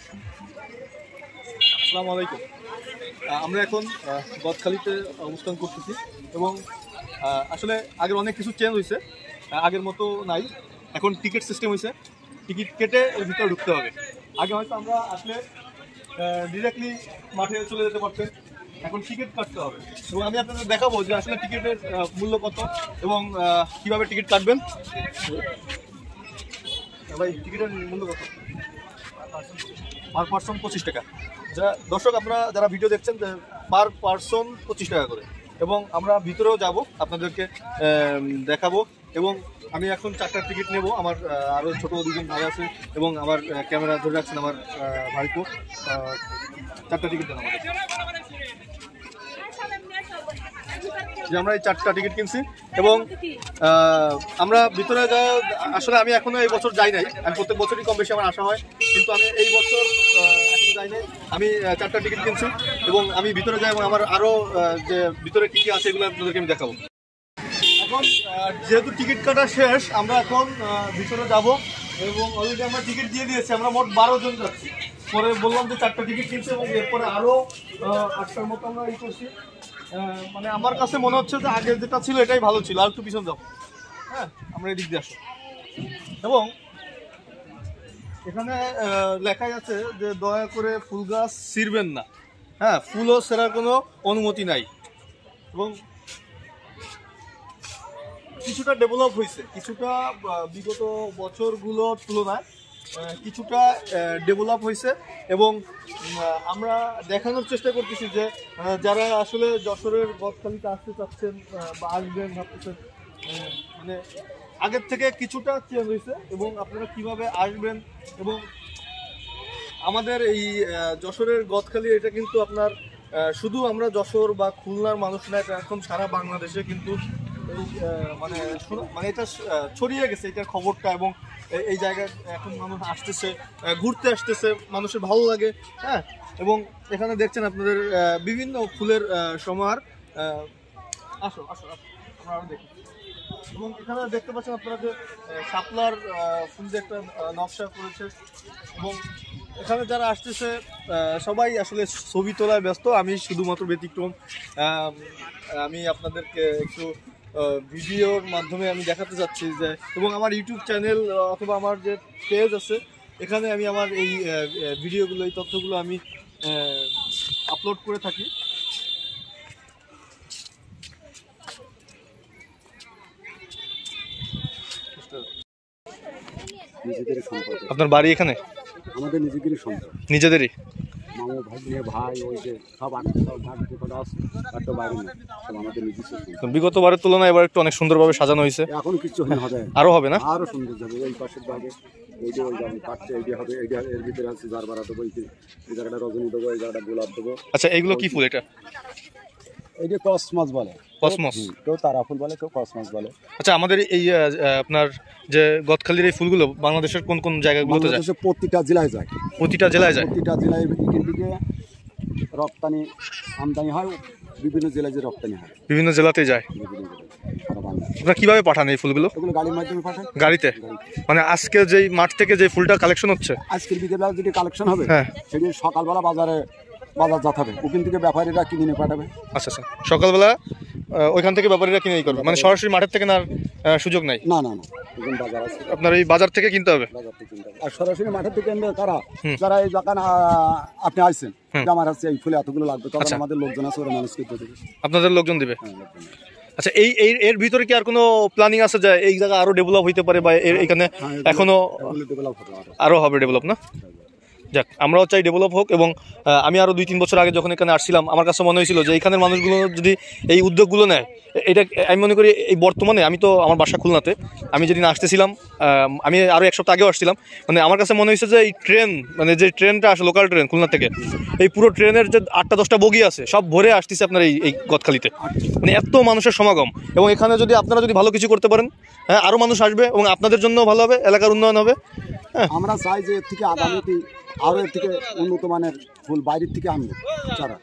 আসসালামু আলাইকুম। আমরা এখন গদখালিতে অবস্থান করতেছি এবং আসলে আগের অনেক কিছু চেঞ্জ হয়েছে, আগের মতো নাই। এখন টিকিট সিস্টেম হয়েছে, টিকিট কেটে এর ভিতরে ঢুকতে হবে। আগে হয়তো আমরা আসলে ডিরেক্টলি মাঠে চলে যেতে পারতেন, এখন টিকিট কাটতে হবে। এবং আমি আপনাদের দেখাবো যে আসলে টিকিটের মূল্য কত এবং কীভাবে টিকিট কাটবেন। ভাই, টিকিটের মূল্য কত? পার পার্সন 25 টাকা। দর্শক, আপনারা যারা ভিডিও দেখছেন, পার পার্সন 25 টাকা করে। এবং আমরা ভিতরেও যাব, আপনাদেরকে দেখাবো। এবং আমি এখন 4টা টিকিট নেব। আমার আরও ছোটো 2জন ভাই আছে এবং আমার ক্যামেরা ধরে রাখছেন আমার ভাইপো। 4টা টিকিট দেন আমাদের। যে আমরা এই 4টা টিকিট কিনছি এবং আমরা ভিতরে আসলে আমি এখনো এই বছর যাই নাই। আমি প্রত্যেক বছরই কম বেশি আমার আসা হয়, কিন্তু আমি এই বছর এখনো যাই নাই। আমি 4টা টিকিট কিনছি এবং আমি ভিতরে যাই এবং আমার আরও যে ভিতরে কী কী আছে এগুলো আপনাদেরকে আমি দেখাবো। এখন যেহেতু টিকিট কাটা শেষ, আমরা এখন ভিতরে যাব এবং অলরেডি আমরা টিকিট দিয়ে দিয়েছি। আমরা মোট 12 জন যাচ্ছি। পরে বললাম যে 4টা টিকিট কিনছি এবং এরপরে আরও 8টার মতো আমরা ই করছি। মানে আমার কাছে মনে হচ্ছে যে আগে যেটা ছিল এটাই ভালো ছিল। আর একটু পিছনে যাবো। হ্যাঁ, আমরা এদিক দিয়ে আসো। এবং এখানে লেখাই আছে যে দয়া করে ফুল গাছ ছিঁড়বেন না। হ্যাঁ, ফুলও ছেঁড়ার কোনো অনুমতি নাই। এবং কিছুটা ডেভেলপ হয়েছে, কিছুটা বিগত বছরগুলোর তুলনায় কিছুটা ডেভেলপ হয়েছে। এবং আমরা দেখানোর চেষ্টা করতেছি যে যারা আসলে যশোরের গদখালিতে আসতে চাচ্ছেন বা আসবেন ভাবতেছেন, মানে আগের থেকে কিছুটা চেঞ্জ হয়েছে এবং আপনারা কিভাবে আসবেন। এবং আমাদের এই যশোরের গদখালি, এটা কিন্তু আপনার শুধু আমরা যশোর বা খুলনার মানুষ না, এটা এখন সারা বাংলাদেশে কিন্তু মানে এটা ছড়িয়ে গেছে এটার খবরটা। এবং এই জায়গায় এখন মানুষ আসতেছে, ঘুরতে আসতেছে, মানুষের ভালো লাগে। হ্যাঁ, এবং এখানে দেখছেন আপনাদের বিভিন্ন ফুলের সমাহার। আসো আসো আসো, আমরা আরো দেখি। এবং এখানে দেখতে পাচ্ছেন আপনারা যে শাপলার ফুল যে একটা নকশা করেছে। এবং এখানে যারা আসতেছে সবাই আসলে ছবি তোলায় ব্যস্ত। আমি শুধুমাত্র ব্যতিক্রম। আমি আপনাদেরকে একটু ভিডিওর মাধ্যমে আমি দেখাতে চাচ্ছি যে, এবং আমার ইউটিউব চ্যানেল অথবা আমার যে পেজ আছে, এখানে আমি আমার এই ভিডিওগুলো, এই তথ্যগুলো আমি আপলোড করে থাকি। আপনার বাড়ি এখানে? আমাদের নিজেদেরই সম্পদ, নিজেদেরই। মামু ভাগ্নে ভাই ওই যে সব একটা বাইরে না, সব আমাদের নিজস্ব। বিগতবারের তুলনায় এবার একটু অনেক সুন্দরভাবে সাজানো হয়েছে। এখন কিছু হবে, আরো হবে না? আরো সুন্দর যাবে। ওই পাশের ভাগে ওই যে ওই যাবে কাটছে, এইটা হবে, এইটা এর ভিতরে আছে জারবারা দেবো, এই জায়গাটা রজনী দেবো, এই জায়গাটা গোলাপ দেবো। আচ্ছা, এইগুলো কি ফুল? এটা এই যে কসমস বলে, কসমস। কেউ তারা ফুল বলে, কেউ কসমস বলে। আচ্ছা, আমাদের এই আপনার যে গদখালির এই ফুলগুলো বাংলাদেশের কোন কোন জায়গাগুলোতে যায়? প্রতিটা জেলায় যায়। প্রতিটা জেলায় যায়? প্রতিটা জেলায় এখান থেকে রপ্তানি আমদানি হয়, বিভিন্ন জেলায় যে রপ্তানি হয়, বিভিন্ন জেলাতে যায়। আপনারা কিভাবে পাঠান এই ফুলগুলো? এগুলো গাড়ির মাধ্যমে পাঠান। গাড়িতে? মানে আজকে যেই মাঠ থেকে যে ফুলটা কালেকশন হচ্ছে, আজকের বিকেলবেলা যেটি কালেকশন হবে, হ্যাঁ, সেটি সকালবেলা বাজার যাতে হবে, ওখান থেকে ব্যাপারীরা কিনে নিয়ে পাঠাবে। আচ্ছা আচ্ছা, সকালবেলা ওইখান থেকে ব্যাপারীরা কিনেই করবে, মানে সরাসরি মাঠের থেকে না সুযোগ নাই? না না না, ওখানে বাজার আছে, আপনার এই বাজার থেকে কিনতে হবে। বাজার থেকে কিনতে হবে। আর সরাসরি মাঠের থেকে কিনবে কারা, যারা এই দোকান আপনি আসছেন, আমার হচ্ছে এই ফুলে এতগুলো লাগবে, তখন আমাদের লোকজন আছে, ওরা মানুষ করতে দেবে। আপনাদের লোকজন দিবে? আচ্ছা, এর ভিতরে কি আর কোনো প্ল্যানিং আছে যে এই জায়গা আরো ডেভেলপ হইতে পারে, বা এখানে এখনো আরো হবে ডেভেলপ? না, যাক, আমরাও চাই ডেভেলপ হোক। এবং আমি আরও 2-3 বছর আগে যখন এখানে আসছিলাম, আমার কাছে মনে হয়েছিল যে এখানের মানুষগুলো যদি এই উদ্যোগগুলো নেয়, এটা আমি মনে করি এই বর্তমানে, আমি তো আমার বাসা খুলনাতে, আমি যেদিন আসতেছিলাম, আমি আরও 1 সপ্তাহ আগেও আসছিলাম, মানে আমার কাছে মনে হয়েছে যে এই ট্রেন, মানে যে ট্রেনটা আসে লোকাল ট্রেন খুলনা থেকে, এই পুরো ট্রেনের যে 8টা-10টা বগি আছে সব ভরে আসতেছে আপনার এই গদখালিতে। মানে এত মানুষের সমাগম। এবং এখানে যদি আপনারা যদি ভালো কিছু করতে পারেন, হ্যাঁ, আরও মানুষ আসবে এবং আপনাদের জন্য ভালো হবে, এলাকার উন্নয়ন হবে। হ্যাঁ, আমরা চাই যে এর থেকে আগামীতে আরো এর থেকে উন্নত মানের ফুল বাইরের থেকে আনবো যারা।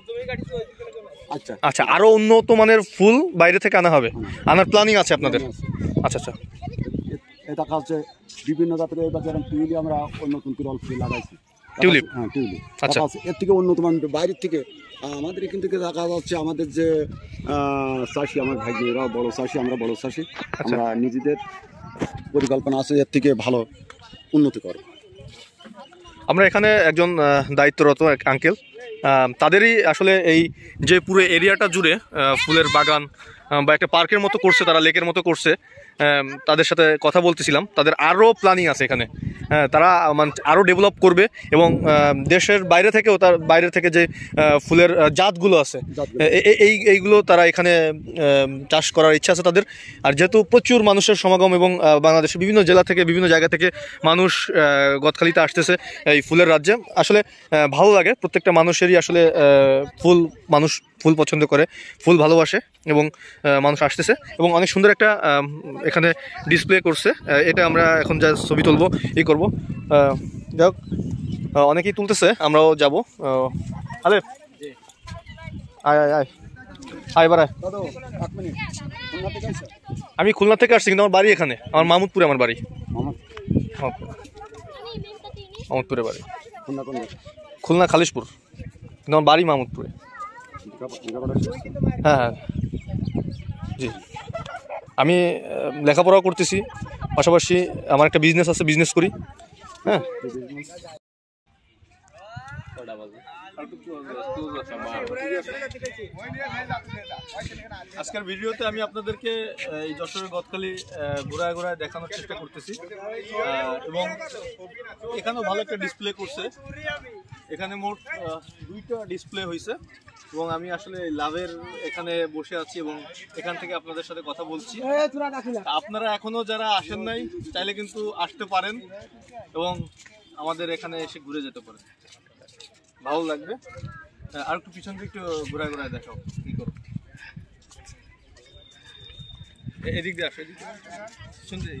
আচ্ছা আচ্ছা, আরো উন্নত মানের ফুল বাইরে থেকে আনা হবে, আনার প্ল্যানিং আছে আপনাদের? আচ্ছা আচ্ছা, এটা হচ্ছে বিভিন্ন জাতের, এবার যেরকম টিউলি আমরা নতুন করে অল্প লাগাইছি, টিউলিপ। হ্যাঁ টিউলিপ আচ্ছা। আছে। এর থেকে উন্নত মান বাইরের থেকে আমাদের এখান থেকে দেখা যাচ্ছে আমাদের যে চাষি আমার ভাই এরাও বড় চাষি, আমরা বড় চাষি, আমরা নিজেদের পরিকল্পনা আছে এর থেকে ভালো উন্নতি করে। আমরা এখানে একজন দায়িত্বরত এক আঙ্কেল, তাদেরই আসলে এই যে পুরো এরিয়াটা জুড়ে ফুলের বাগান বা একটা পার্কের মতো করছে, তারা লেকের মতো করছে, তাদের সাথে কথা বলতেছিলাম। তাদের আরও প্ল্যানিং আছে এখানে, তারা মানে আরও ডেভেলপ করবে এবং দেশের বাইরে থেকেও তার বাইরে থেকে যে ফুলের জাতগুলো আছে এইগুলো তারা এখানে চাষ করার ইচ্ছা আছে তাদের। আর যেহেতু প্রচুর মানুষের সমাগম এবং বাংলাদেশের বিভিন্ন জেলা থেকে বিভিন্ন জায়গা থেকে মানুষ গদখালিতে আসতেছে এই ফুলের রাজ্যে, আসলে ভালো লাগে। প্রত্যেকটা মানুষেরই আসলে মানুষ ফুল পছন্দ করে, ফুল ভালোবাসে এবং মানুষ আসতেছে এবং অনেক সুন্দর একটা এখানে ডিসপ্লে করছে। এটা আমরা এখন যা ছবি তুলবো করব, যাই হোক অনেকেই তুলতেছে, আমরাও যাবো। আরে আয় আয় আয় আয় এবার আয়। আমি খুলনা থেকে আসছি, কিন্তু আমার বাড়ি এখানে, আমার মাহমুদপুরে আমার বাড়ি, মাহমুদপুরে বাড়ি। খুলনা খালিশপুর, কিন্তু আমার বাড়ি মাহমুদপুরে। হ্যাঁ হ্যাঁ জি, আমি লেখাপড়াও করতেছি, পাশাপাশি আমার একটা বিজনেস আছে, বিজনেস করি। হ্যাঁ আজকের ভিডিওতে আমি আপনাদেরকে এই যশোরের গদখালি ঘোরায় ঘোরায় দেখানোর চেষ্টা করতেছি এবং এখানেও ভালো একটা ডিসপ্লে করছে। এখানে মোট 2টা ডিসপ্লে হয়েছে এবং আমি আসলে লাভের এখানে বসে আছি এবং এখান থেকে আপনাদের সাথে কথা বলছি। আপনারা এখনো যারা আসেন নাই চাইলে কিন্তু আসতে পারেন এবং আমাদের এখানে এসে ঘুরে যেতে পারেন, ভালো লাগবে। আর একটু পিছন থেকে একটু ঘোরায় ঘোরায় দেখাও কি করো। এদিক দিয়ে আসো, এদিক পিছন দিয়ে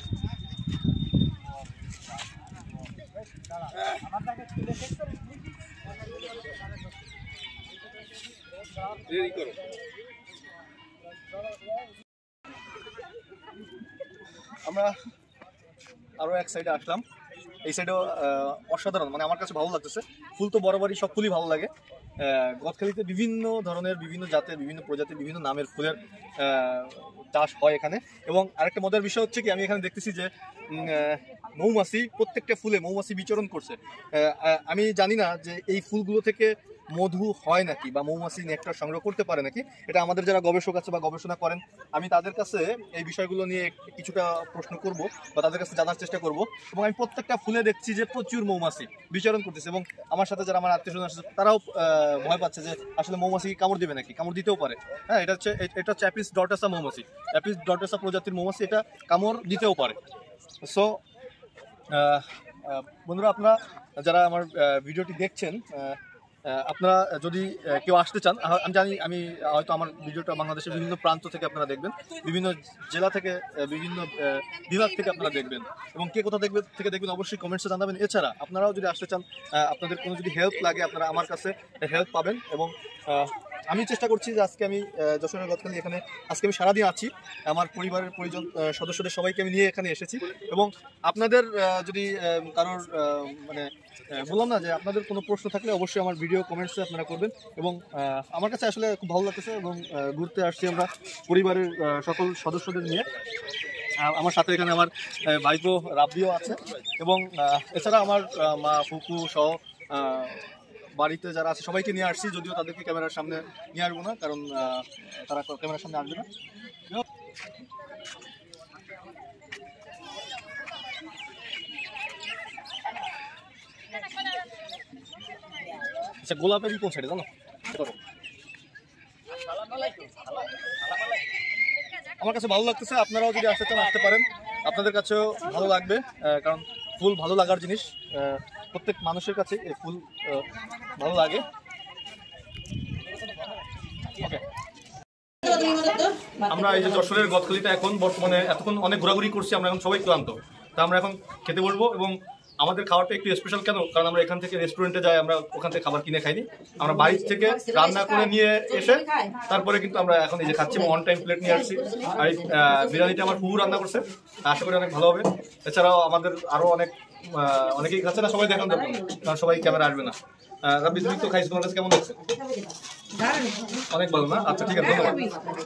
আমরা আরো এক সাইডে আসলাম। এই সাইডেও অসাধারণ, মানে আমার কাছে ভালো লাগতেছে। ফুল তো বরাবরই সব ফুলই ভালো লাগে। গদখালিতে বিভিন্ন ধরনের, বিভিন্ন জাতের, বিভিন্ন প্রজাতির, বিভিন্ন নামের ফুলের চাষ হয় এখানে। এবং আরেকটা মজার বিষয় হচ্ছে কি, আমি এখানে দেখতেছি যে মৌমাছি, প্রত্যেকটা ফুলে মৌমাছি বিচরণ করছে। আমি জানি না যে এই ফুলগুলো থেকে মধু হয় নাকি বা মৌমাছি নেকটার সংগ্রহ করতে পারে নাকি। এটা আমাদের যারা গবেষক আছে বা গবেষণা করেন, আমি তাদের কাছে এই বিষয়গুলো নিয়ে কিছুটা প্রশ্ন করব বা তাদের কাছে জানার চেষ্টা করব। এবং আমি প্রত্যেকটা ফুলে দেখছি যে প্রচুর মৌমাছি বিচরণ করতেছে এবং আমার সাথে যারা আমার আত্মীয় স্বজন আসছে তারাও ভয় পাচ্ছে যে আসলে মৌমাছি কামড় দিবে নাকি, কামড় দিতেও পারে। হ্যাঁ, এটা হচ্ছে অ্যাপিস ডরটাসা মৌমাছি, অ্যাপিস ডরটাসা প্রজাতির মৌমাছি, এটা কামড় দিতেও পারে। সো বন্ধুরা, আপনারা যারা আমার ভিডিওটি দেখছেন, আপনারা যদি কেউ আসতে চান, আমি জানি আমি হয়তো আমার ভিডিওটা বাংলাদেশের বিভিন্ন প্রান্ত থেকে আপনারা দেখবেন, বিভিন্ন জেলা থেকে, বিভিন্ন বিভাগ থেকে আপনারা দেখবেন এবং কে কোথা থেকে দেখবেন অবশ্যই কমেন্টসে জানাবেন। এছাড়া আপনারাও যদি আসতে চান, আপনাদের কোনো যদি হেল্প লাগে, আপনারা আমার কাছে হেল্প পাবেন। এবং আমি চেষ্টা করছি যে আজকে আমি যশোরের গদখালি এখানে আজকে আমি সারাদিন আছি, আমার পরিবারের পরিজন সদস্যদের সবাইকে আমি নিয়ে এখানে এসেছি। এবং আপনাদের যদি কারোর মানে বললাম না যে আপনাদের কোনো প্রশ্ন থাকলে অবশ্যই আমার ভিডিও কমেন্টসে আপনারা করবেন। এবং আমার কাছে আসলে খুব ভালো লাগতেছে এবং ঘুরতে আসছি আমরা পরিবারের সকল সদস্যদের নিয়ে। আমার সাথে এখানে আমার ভাইপো রাব্বিও আছে এবং এছাড়া আমার মা ফুপু সহ বাড়িতে যারা আছে সবাইকে নিয়ে আসছি, যদিও তাদেরকে ক্যামেরার সামনে নিয়ে আসবো না, কারণ তারা ক্যামেরার সামনে আসবে না। আচ্ছা, গোলাপেরই কোন সাইডে জানো? আমার কাছে ভালো লাগতেছে, আপনারাও যদি আসতে চান আসতে পারেন, আপনাদের কাছেও ভালো লাগবে, কারণ ফুল ভালো লাগার জিনিস। প্রত্যেক মানুষের কাছে এই ফুল ভালো লাগে। আমরা এই যে যশোরের গদখালিতে এখন বর্তমানে এতক্ষণ অনেক ঘোরাঘুরি করছি, আমরা এখন সবাই ক্লান্ত, তা আমরা এখন খেতে বসবো। এবং আমাদের খাবারটা একটু স্পেশাল কেন, কারণ আমরা এখান থেকে রেস্টুরেন্টে যাই, আমরা ওখান থেকে খাবার কিনে খাইনি, আমরা বাড়ি থেকে রান্না করে নিয়ে এসে তারপরে কিন্তু আমরা এখন এই যে খাচ্ছি এবং অন টাইম প্লেট নিয়ে আসছি। আর এই বিরিয়ানিটা আমার ফুফু রান্না করছে, আশা করি অনেক ভালো হবে। এছাড়াও আমাদের আরও অনেক অনেকেই খাচ্ছে না, সবাই দেখান যাবে না, কারণ সবাই ক্যামেরা আসবে না। রাব্বি তুমি তো খাইছো, তোমার কাছে কেমন লাগছে? অনেক ভালো না? আচ্ছা ঠিক আছে, ধন্যবাদ।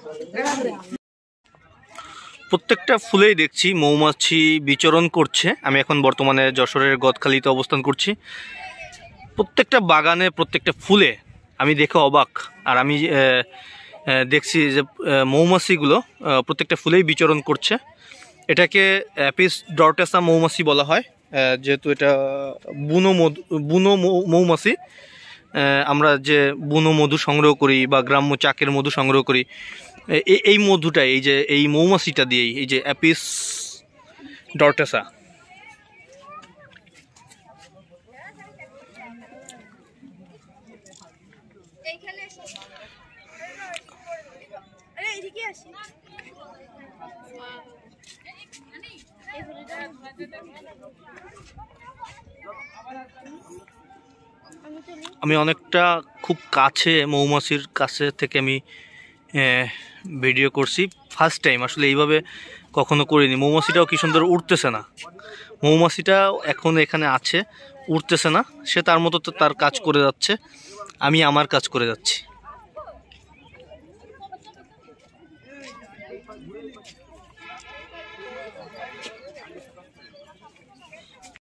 প্রত্যেকটা ফুলেই দেখছি মৌমাছি বিচরণ করছে। আমি এখন বর্তমানে যশোরের গদখালিতে অবস্থান করছি। প্রত্যেকটা বাগানে, প্রত্যেকটা ফুলে আমি দেখে অবাক। আর আমি দেখছি যে মৌমাছিগুলো প্রত্যেকটা ফুলেই বিচরণ করছে। এটাকে অ্যাপিস ডরটেসা মৌমাছি বলা হয়, যেহেতু এটা বুনো মৌমাছি। আমরা যে বুনো মধু সংগ্রহ করি বা গ্রাম্য চাকের মধু সংগ্রহ করি, এই মধুটাই এই যে এই মৌমাছিটা দিয়েই, এই যে অ্যাপিস ডরটেসা। আমি অনেকটা খুব কাছে মৌমাছির কাছে থেকে আমি ভিডিও করছি, ফার্স্ট টাইম আসলে এইভাবে কখনো করিনি। মৌমাছিটাও কি সুন্দর উড়তেছে না, মৌমাছিটাও এখন এখানে আছে, উড়তেছে না, সে তার মতো তো তার কাজ করে যাচ্ছে, আমি আমার কাজ করে যাচ্ছি।